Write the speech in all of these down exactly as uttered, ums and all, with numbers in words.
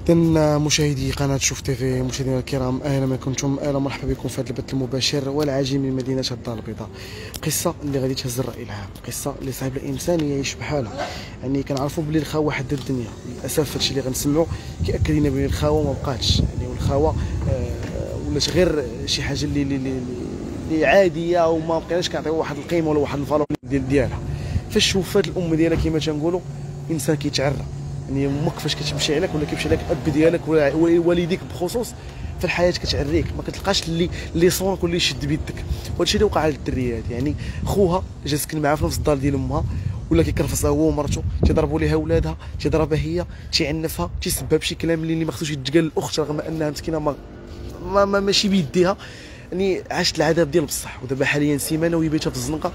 إذن مشاهدي قناة شوف تيفي، مشاهدينا الكرام، اهلا كنتم، اهلا مرحبا بكم في هذا البث المباشر والعاجل من مدينة الدار البيضاء. قصة اللي غادي تهز الرأي العام، قصة اللي صعيب الانسان يعيش بحالها. يعني كنعرفوا بلي الخاوة حد الدنيا، للاسف هادشي اللي غنسمعوا كيأكد لنا بلي الخاوة ما بقاتش، يعني والخاوة آه ولات غير شي حاجة اللي اللي اللي عادية وما بقيناش كنعطيو واحد القيمة ولا واحد الفالور ديال ديالها. فاش وفات الام ديالها كما تنقولوا الانسان كيتعرى، يعني امك فاش كتمشي عليك ولا كيمشي عليك اب ديالك ولا والديك بخصوص في الحياه كتعريك، ما كتلقاش اللي اللي صونك واللي يشد بيدك. وهادشي اللي وقع على الدريه هادي. يعني خوها جا سكن معاها في نفس الدار ديال امها، ولا كيكرفصها هو ومرته، تيضربوا ليها ولادها، تيضربها هي، تيعنفها، تيسبها بشي كلام اللي ما خصوش يتقال للاخت رغم انها مسكينه ما, ما, ما ماشي بيديها. يعني عاشت العذاب ديال بصح. ودابا حاليا سيمانه وهي بيتها في الزنقه.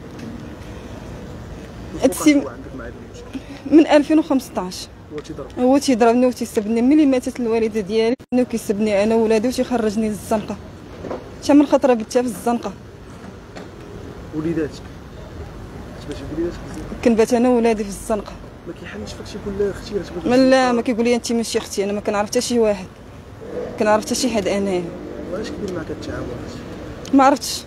من ألفين وخمسطاش هو تيضربني وتيسبني. ملي ماتت الوالده ديالي وكيسبني انا وولادي وتيخرجني للزنقه. حتى من خطره بتها في الزنقه. وليداتك باش وليداتك كنبات انا وولادي في الزنقه. ما كيحنش فيك شي يقول اختي راه لا، ما كيقول لي انت ماشي اختي. انا ما كنعرف حتى شي واحد، كنعرف حتى شي حد انايا. واش كيدير معاك التعامل؟ ما عرفتش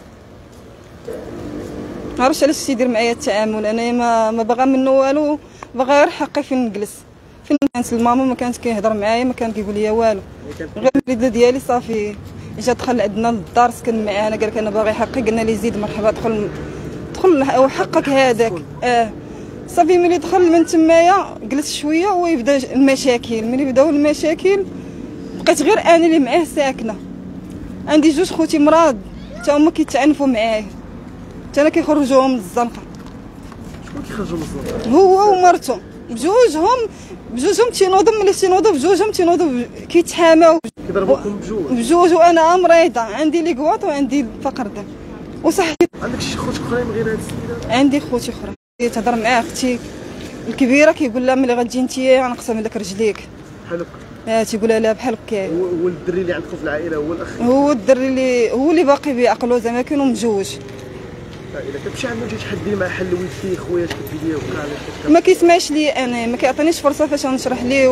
ما عرفتش علاش تيدير معايا التعامل. انا ما ما باغا منه والو، باغا غير حقي فين نجلس. فين كانت الماما ما كانت كيهضر معايا، ما كان كيقول لي والو. غير الوليده ديالي صافي جا دخل عندنا للدار سكن معانا، قال لك انا باغي حقي. قلنا ليه زيد مرحبا، دخل دخل وحقك هذاك. اه صافي ملي دخل من تمايا جلس شويه ويبدا المشاكل. ملي بداو المشاكل بقيت غير انا اللي معاه ساكنه. عندي جوج خوتي مراد حتى هما كيتعنفوا معايا، حتى انا كيخرجوهم للزنقه. شكون كيخرجوا للزنقه؟ هو ومرته بجوجهم بجوجهم تينوضوا. ملي تينوضوا بجوجهم تينوضوا كيتحاماو كيضربوكم بجوج بجوج. وانا مريضه، عندي لي كواط وعندي الفقر دم وصحي. عندك شي خوت اخرين غير هاد السيده؟ عندي خوتي اخرى. تهضر مع اختي الكبيره كيقول لها ملي غتجي انت غنقسم لك رجليك. بحال هكا؟ اه تيقولها لها بحال هكا. هو الدري اللي عندكم في العائله هو الاخ؟ هو الدري اللي هو اللي باقي بعقلو زعما كانوا مجوج. اذا كتمشي عنده تجي تحدي مع حل ولدي خوياش كتبدي وقع ما كيسمعش لي انا، ما كيعطينيش فرصه فاش نشرح ليه.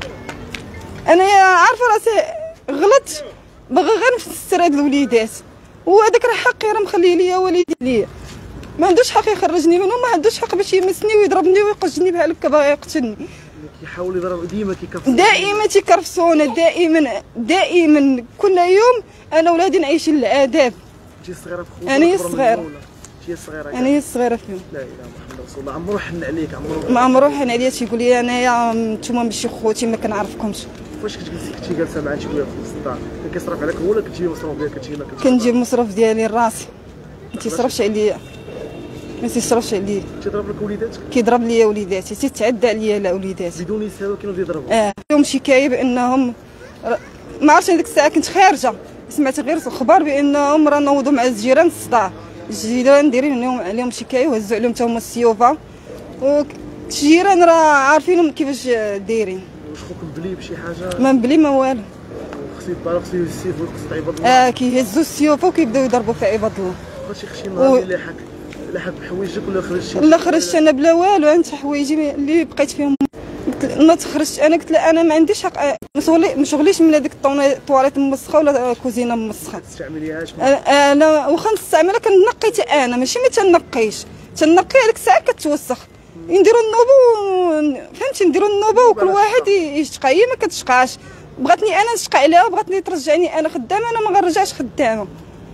انا عارفه راسي غلط، باغا غير نفسر هاد الوليدات. وهذاك راه حقي، راه مخلي ليا والدي ليا. ما عندوش حق يخرجني منهم، ما عندوش حق باش يمسني ويضربني ويقجني بحال هكا باغي يقتلني. كيحاول يضرب ديما كيكرفسونا، دائما تيكرفسونا، دائما دائما كل يوم. انا ولادي نعيشين العذاب. انت الصغيره في خوتك؟ انا هي الصغيره. هي الصغيره؟ انا هي الصغيره فيهم. لا اله الا محمد رسول الله. عمرو حن عليك؟ عمرو ما عمرو حن عليا. تيقول لي انايا نتوما ماشي خوتي، ما كنعرفكمش. فاش كتجلسي كنتي جالسه مع شي خويا في وسط الدار كان كيصرف عليك هو ولا كتجيب مصروف ديالك؟ كتجيب لك؟ كنجيب المصروف ديالي لراسي، ما تيصرفش عليا، ما تيصرفش عليا. تيضرب لك وليداتك؟ كيضرب ليا وليداتي، تيتعدى عليا على وليداتي بدون سبب. كانوا يضربوا؟ اه فيهم شكايه بانهم ما عرفتش. هذيك الساعه كنت خارجه، سمعت غير الخبر بانهم راه نوضوا مع الجيران الصداع. الجيران دايرين لهم عليهم شكايه وهزوا عليهم حتى هما السيوفه. والجيران راه عارفين كيفاش دايرين. واش خوك مبلي بشي حاجه؟ ما مبلي ما والو. خصو يطلع، خصو يهز السيف ويقصد عباد الله. اه كيهزوا السيوفه وكيبداو يضربوا في عباد الله. واش شي نهار اللي لحق لحق بحوايجك ولا خرجتي؟ لا خرجت انا بلا والو. انت حوايجي اللي بقيت فيهم ما تخرجتش. انا قلت له انا ما عنديش حق، ما شغلي ما شغليش من هذيك الطواليت موسخه ولا كوزينه موسخه. ما تستعمليهاش؟ انا واخا نستعملها كنقي حتى انا، ماشي ما تنقيش. تنقي هذيك الساعه كتوسخ. نديروا النوبه، فهمتي، نديروا النوبه وكل واحد يشقى. هي ما كتشقاش. بغاتني انا نشقى عليها وبغاتني ترجعني انا خدامه، انا ما غنرجعش خدامه.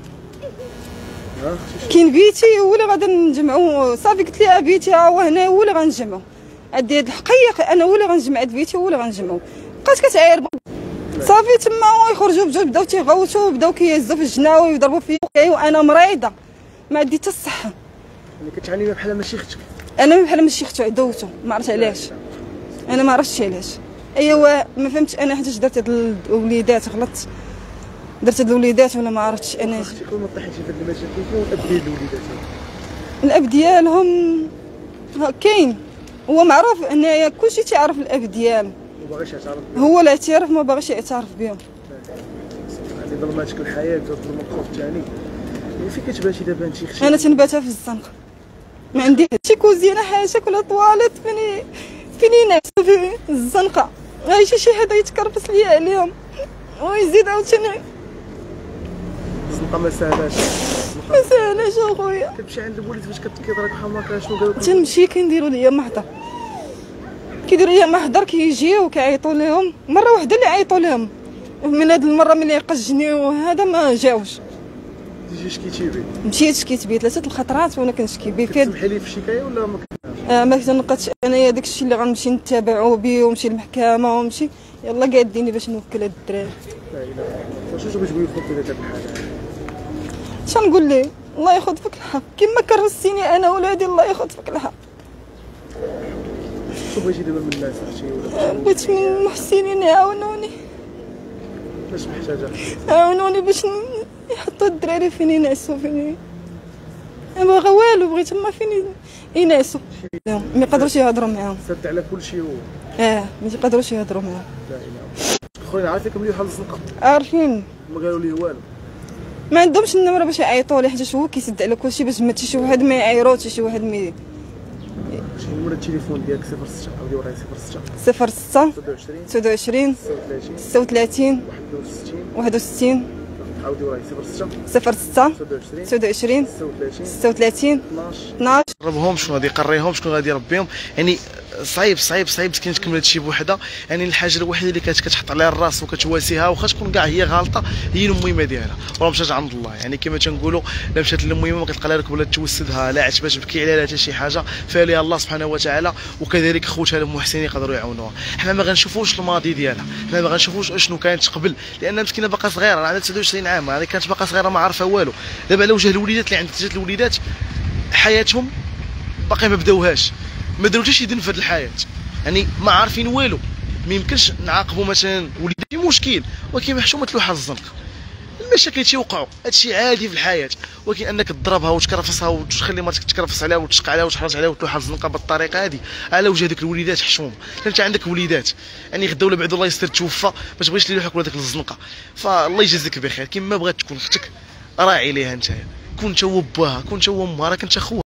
كاين بيتي هو اللي غادي نجمعو. صافي قلت لها بيتي ها هو هنا هو اللي غنجمعو. عندي هاد الحقيق انا هو اللي غنجمع هاد بيتي هو اللي غنجمعو. بقات كتعاير صافي تما يخرجوا بجوج بداو تيغوتوا بداو كيهزوا في الجناوي ويضربوا فيا وانا مريضه ما عندي حتى الصحه. يعني كتعاني بحال ماشي اختك؟ انا بحال ماشي اختو دوتو، ما عرفت علاش. انا ما عرفتش علاش. ايوا ما فهمتش انا حيتاش درت هاد الوليدات. غلطت درت هاد الوليدات ولا ما عرفتش انا. اختي كون ما طيحيتي في هاد المشاكل شنو الاب ديال الوليدات؟ الاب ديالهم كاين، هو معروف انايا كلشي تيعرف الاب ديالو. ما باغيش يعترف بهم؟ هو لا اعتراف ما باغيش يعترف بهم. يعني ظلماتك الحياه وظلم الخوف ثاني. فين كتباتي دابا انت اختي؟ انا تنباتها في الزنقه، ما عندي شي كوزينه حاشاك ولا طواليت. فيني فيني نعس في الزنقه. غيجي شي حدا يتكرفس ليا عليهم ويزيد عاوتاني. الزنقه ما ساهلاش، ما ساهلاش اخويا. كتمشي عند الوليد فاش كتضرب بحال هكا شنو قالوا لك؟ تنمشي كنديروا ليا محضر، كيديروا ليا محضر كيجيو كيعيطوا لهم. مره واحده اللي عيطوا لهم، من هاد المره ملي قجني وهذا ما جاوش. تيجي شكيتي بيه؟ مشيت شكيت بيه ثلاثه الخطرات وانا كنشكي بيه. كتسمحي لي في الشكايه ولا ما كتسمحيش؟ آه ما كنبقاش انايا داك الشيء اللي غنمشي نتابعو بيه ونمشي للمحكمه ونمشي يلا قاديني باش نوكل هاد الدراري. لا اله الا الله. شنو تبغي تقولي خوتي في هاد الحاله؟ شنقول ليه؟ الله ياخذ فيك الحق كما كرهتيني انا ولادي، الله ياخذ فيك الحق. شنو بغيتي دابا من الناس اختي ولا؟ بغيت من المحسنين يعاونوني. باش محتاجه؟ عاونوني باش يحطوا الدراري فين ينعسوا، فين ما باغا والو، بغيت ما فين ينعسوا. ما يقدروش يهضروا معاهم. سد على كل شيء هو. اه ما يقدروش يهضروا معاهم. لا اله الا الله. خويا عارفك ملي بحال الزنقه؟ عارفين. ما قالوا ليه والو؟ ما عندهمش النمره باش يعيطوا ليه، حيت هو كيسد على كلشي باش ما شي واحد ما يعايرو، حتى شي واحد ما. شنو نمرة التليفون ديالك؟ صفر ستة عاودي وراي. صفر ستة صفر ستة تسعة وعشرين تسعة وعشرين ستة وثلاثين ستة وثلاثين واحد وستين. واحد وستين. عاودي وراي. صفر ستة صفر ستة تسعة وعشرين تسعة وعشرين ستة وثلاثين ستة وثلاثين اثناش. اثناش. قربهم شنو غادي يقريهم، شكون غادي يربيهم. يعني صعيب صعيب صعيب مسكين تكمل هادشي بوحدها. يعني الحاجه الوحيده اللي كانت كتحط عليها الراس وكتواسيها واخا تكون كاع هي غالطه هي المهمه ديالها، وراه مشات عند الله. يعني كما تنقولوا لا مشات للمهمه ما كتلقى لا ركب ولا توسدها لا عتبه تبكي عليها لا حتى شي حاجه، فعليها الله سبحانه وتعالى. وكذلك خوتها المحسنين يقدروا يعاونوها. حنا ما غنشوفوش الماضي ديالها، حنا ما غنشوفوش اشنو كانت قبل، لان مسكينه باقا صغيره، راه عندها تسعة وعشرين عام، يعني كانت باقا صغيره ما عارفه والو. دابا على وجه الوليدات اللي عندها جات الوليدات حياتهم باقي ما بداوهاش، ما داروا حتى شي ذنب في هذه الحياه، يعني ما عارفين والو. ما يمكنش نعاقبوا مثلا وليداتي مشكل، ولكن محشومه لوحه الزنقه. المشاكل تيوقعوا، هادشي عادي في الحياه، ولكن انك تضربها وتكرفصها وتخلي مرتك تكرفص عليها وتشق عليها وتحرج عليها وتلوحها الزنقه بالطريقه هذه على وجه هذوك الوليدات حشوم. انت عندك وليدات، يعني غدا ولا بعد الله يستر توفى ما تبغيش يلوحك ولادك للزنقه. فالله يجازيك بخير، كما بغات تكون اختك راعي ليها انت، كون انت هو باها، كون انت هو امها، راك انت خوها.